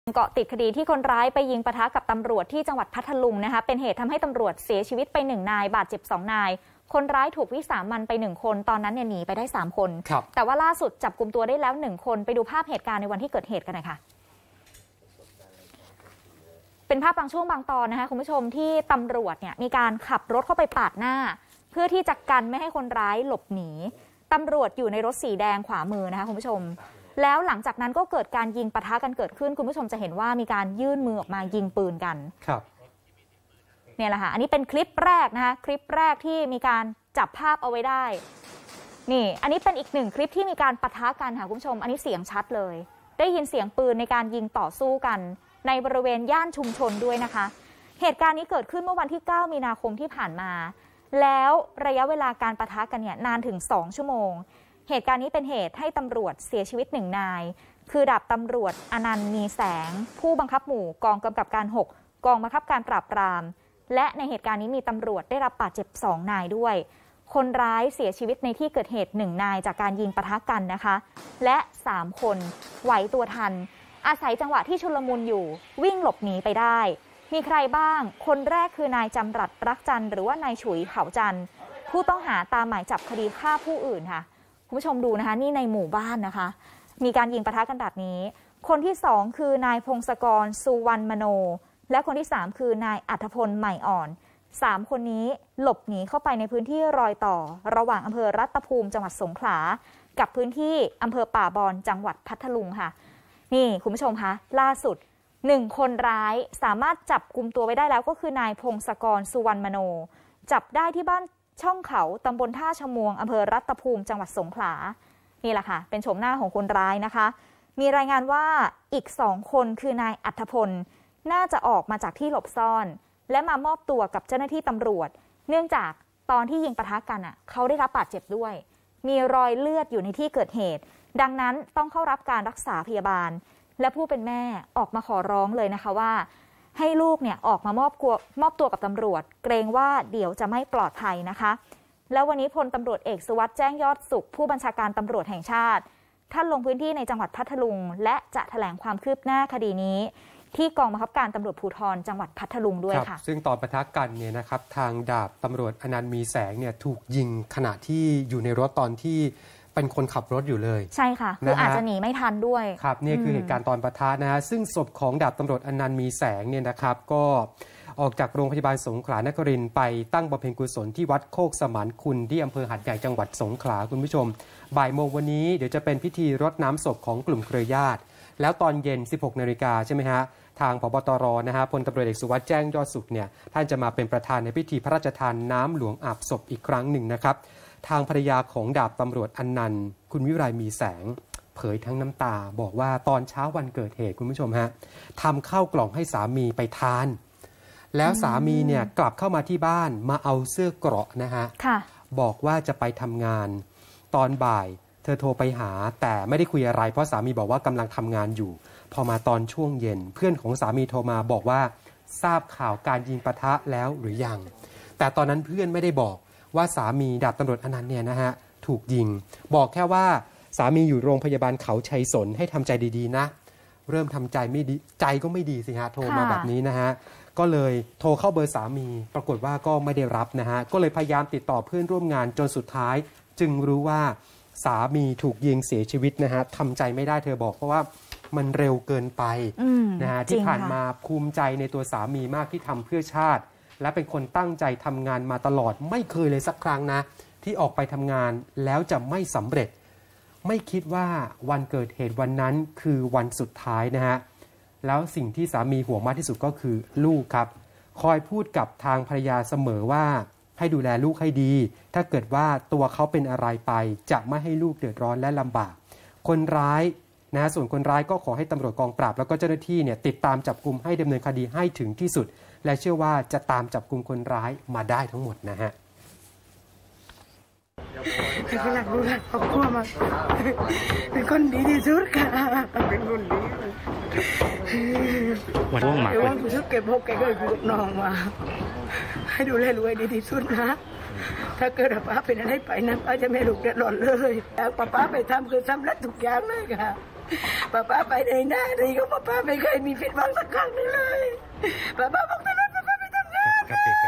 เกาะติดคดีที่คนร้ายไปยิงปะทะกับตำรวจที่จังหวัดพัทลุงนะคะเป็นเหตุทำให้ตำรวจเสียชีวิตไป1 นายบาดเจ็บ2 นายคนร้ายถูกวิสามันไป1 คนตอนนั้นหนีไปได้3 คนแต่ว่าล่าสุดจับกุมตัวได้แล้ว1 คนไปดูภาพเหตุการณ์ในวันที่เกิดเหตุกันหน่อยค่ะเป็นภาพบางช่วงบางตอนนะคะคุณผู้ชมที่ตำรวจมีการขับรถเข้าไปปาดหน้าเพื่อที่จะกันไม่ให้คนร้ายหลบหนีตำรวจอยู่ในรถสีแดงขวามือนะคะคุณผู้ชมแล้วหลังจากนั้นก็เกิดการยิงปะทะกันเกิดขึ้นคุณผู้ชมจะเห็นว่ามีการยื่นมือออกมายิงปืนกันครับเนี่ยแหละค่ะอันนี้เป็นคลิปแรกนะคะคลิปแรกที่มีการจับภาพเอาไว้ได้นี่อันนี้เป็นอีก1 คลิปที่มีการปะทะกันค่ะคุณผู้ชมอันนี้เสียงชัดเลยได้ยินเสียงปืนในการยิงต่อสู้กันในบริเวณย่านชุมชนด้วยนะคะเหตุการณ์นี้เกิดขึ้นเมื่อวันที่9 มีนาคมที่ผ่านมาแล้วระยะเวลาการปะทะกันนานถึง2 ชั่วโมงเหตุการณ์นี้เป็นเหตุให้ตำรวจเสียชีวิต1 นายคือดาบตำรวจอนันต์มีแสงผู้บังคับหมู่กองกำกับการ6กองบังคับการปราบปรามและในเหตุการณ์นี้มีตำรวจได้รับบาดเจ็บ2 นายด้วยคนร้ายเสียชีวิตในที่เกิดเหตุ1 นายจากการยิงปะทะกันนะคะและ3 คนไหวตัวทันอาศัยจังหวะที่ชุลมุนอยู่วิ่งหลบหนีไปได้มีใครบ้างคนแรกคือนายจำรัดรักจันทร์หรือว่านายฉุยเขาจันทร์ผู้ต้องหาตามหมายจับคดีฆ่าผู้อื่นค่ะคุณผู้ชมดูนะคะนี่ในหมู่บ้านนะคะมีการยิงปะทะกันแบบนี้คนที่2คือนายพงศกรสุวรรณมโนและคนที่3คือนายอัธพลใหม่อ่อน3 คนนี้หลบหนีเข้าไปในพื้นที่รอยต่อระหว่างอำเภอรัตภูมิจังหวัดสงขลากับพื้นที่อำเภอป่าบอนจังหวัดพัทลุงค่ะนี่คุณผู้ชมคะล่าสุด1 คนร้ายสามารถจับกุมตัวไว้ได้แล้วก็คือนายพงศกรสุวรรณมโนจับได้ที่บ้านช่องเขาตำบลท่าชมวงอำเภอรัตภูมิจังหวัดสงขลานี่แหละค่ะเป็นโฉมหน้าของคนร้ายนะคะมีรายงานว่าอีก2 คนคือนายอัธพลน่าจะออกมาจากที่หลบซ่อนและมามอบตัวกับเจ้าหน้าที่ตำรวจเนื่องจากตอนที่ยิงปะทะกันเขาได้รับบาดเจ็บด้วยมีรอยเลือดอยู่ในที่เกิดเหตุดังนั้นต้องเข้ารับการรักษาพยาบาลและผู้เป็นแม่ออกมาขอร้องเลยนะคะว่าให้ลูกออกมามอบตัวกับตำรวจเกรงว่าเดี๋ยวจะไม่ปลอดภัยนะคะแล้ววันนี้พลตำรวจเอกสุวัสดิ์แจ้งยอดสุขผู้บัญชาการตำรวจแห่งชาติท่านลงพื้นที่ในจังหวัดพัทลุงและจะแถลงความคืบหน้าคดีนี้ที่กองบังคับการตำรวจภูธรจังหวัดพัทลุงด้วยค่ะซึ่งตอนปะทะกันนะครับทางดาบตำรวจอนันต์มีแสงถูกยิงขณะที่อยู่ในรถตอนที่เป็นคนขับรถอยู่เลยใช่ค่ะคืออาจจะหนีไม่ทันด้วยครับนี่คือเหตุการณ์ตอนปะทะนะฮะซึ่งศพของดาบตำรวจอนันต์มีแสงนะครับก็ออกจากโรงพยาบาลสงขลานครินทร์ไปตั้งบำเพ็ญกุศลที่วัดโคกสมานคุณที่อำเภอหาดใหญ่จังหวัดสงขลาคุณผู้ชมบ่ายโมงวันนี้เดี๋ยวจะเป็นพิธีรดน้ำศพของกลุ่มเครือญาติแล้วตอนเย็น 16 นาฬิกาใช่ไหมฮะทางผบตรนะฮะพลตำรวจเอกสุวัสดิ์แจ้งยอดสุขท่านจะมาเป็นประธานในพิธีพระราชทานน้ำหลวงอาบศพอีกครั้งหนึ่งนะครับทางภรรยาของดาบตำรวจอนันต์คุณวิไลมีแสงเผยทั้งน้ำตาบอกว่าตอนเช้าวันเกิดเหตุคุณผู้ชมฮะทำข้าวกล่องให้สามีไปทานแล้วสามีกลับเข้ามาที่บ้านมาเอาเสื้อเกราะนะฮะบอกว่าจะไปทำงานตอนบ่ายเธอโทรไปหาแต่ไม่ได้คุยอะไรเพราะสามีบอกว่ากำลังทำงานอยู่พอมาตอนช่วงเย็นเพื่อนของสามีโทรมาบอกว่าทราบข่าวการยิงปะทะแล้วหรือยังแต่ตอนนั้นเพื่อนไม่ได้บอกว่าสามีดาบตำรวจอนันต์นะฮะถูกยิงบอกแค่ว่าสามีอยู่โรงพยาบาลเขาชัยสนให้ทำใจดีๆนะเริ่มทำใจไม่ดีใจก็ไม่ดีสิฮะโทรมาแบบนี้นะฮะก็เลยโทรเข้าเบอร์สามีปรากฏว่าก็ไม่ได้รับนะฮะก็เลยพยายามติดต่อเพื่อนร่วมงานจนสุดท้ายจึงรู้ว่าสามีถูกยิงเสียชีวิตนะฮะทำใจไม่ได้เธอบอกเพราะว่ามันเร็วเกินไปนะฮะที่ผ่านมาภูมิใจในตัวสามีมากที่ทำเพื่อชาติและเป็นคนตั้งใจทำงานมาตลอดไม่เคยเลยสักครั้งนะที่ออกไปทำงานแล้วจะไม่สำเร็จไม่คิดว่าวันเกิดเหตุวันนั้นคือวันสุดท้ายนะฮะแล้วสิ่งที่สามีห่วงมากที่สุดก็คือลูกครับคอยพูดกับทางภรรยาเสมอว่าให้ดูแลลูกให้ดีถ้าเกิดว่าตัวเขาเป็นอะไรไปจะไม่ให้ลูกเดือดร้อนและลำบากคนร้ายนะส่วนคนร้ายก็ขอให้ตำรวจกองปราบแล้วก็เจ้าหน้าที่ติดตามจับกุมให้ดำเนินคดีให้ถึงที่สุดและเชื่อว่าจะตามจับกุมคนร้ายมาได้ทั้งหมดนะฮะเป็นหลักรู้หลักครอบครัวมาเป็นคนดีที่สุดค่ะเป็นคนดีวันว่างหมากวันผู้ชุดเก็บพกแกก็อยู่กับน้องมาให้ดูแลรวยดีที่สุดนะถ้าเกิดป้าเป็นอะไรไปนะป้าจะไม่หลุดเดือดร้อนเลยแล้วป้าไปทำคือทำแล้วทุกอย่างเลยค่ะป้าไปไหนหน้าดีก็ป้าไม่เคยมีผิดหวังสักครั้งนึงเลยป้าบอกตลอดป้าไม่ทำงาน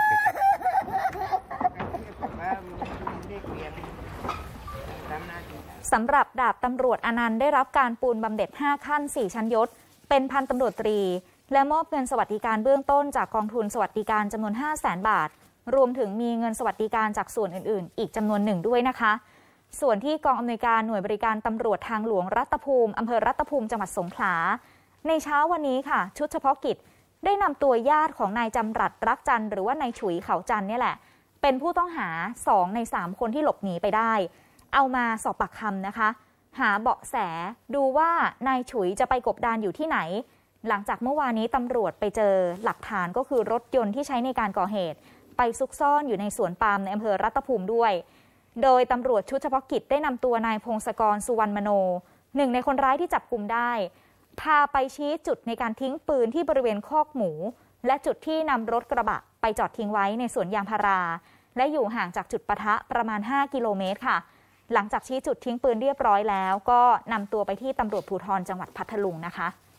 สำหรับดาบตำรวจอนันต์ได้รับการปูนบำเหน็จ5ขั้น4ชั้นยศเป็นพันตำรวจตรีและมอบเงินสวัสดิการเบื้องต้นจากกองทุนสวัสดิการจำนวน 500,000 บาทรวมถึงมีเงินสวัสดิการจากส่วนอื่นๆอีกจำนวนหนึ่งด้วยนะคะส่วนที่กองอำนวยการหน่วยบริการตำรวจทางหลวงรัตภูมิอำเภอรัตภูมิจังหวัดสงขลาในเช้าวันนี้ค่ะชุดเฉพาะกิจได้นำตัวญาติของนายจำรัดรักจันทร์หรือว่านายฉุยเขาจันทร์นี่แหละเป็นผู้ต้องหา2ใน3คนที่หลบหนีไปได้เอามาสอบปากคำนะคะหาเบาะแสดูว่านายฉุยจะไปกบดานอยู่ที่ไหนหลังจากเมื่อวานนี้ตำรวจไปเจอหลักฐานก็คือรถยนต์ที่ใช้ในการก่อเหตุไปซุกซ่อนอยู่ในสวนปาล์มในอำเภอรัตภูมิด้วยโดยตำรวจชุดเฉพาะกิจได้นำตัวนายพงศกรสุวรรณมโนหนึ่งในคนร้ายที่จับกุมได้พาไปชี้จุดในการทิ้งปืนที่บริเวณคอกหมูและจุดที่นำรถกระบะไปจอดทิ้งไว้ในสวนยางพาราและอยู่ห่างจากจุดปะทะประมาณ5 กิโลเมตรค่ะหลังจากชี้จุดทิ้งปืนเรียบร้อยแล้วก็นำตัวไปที่ตำรวจภูธรจังหวัดพัทลุงนะคะ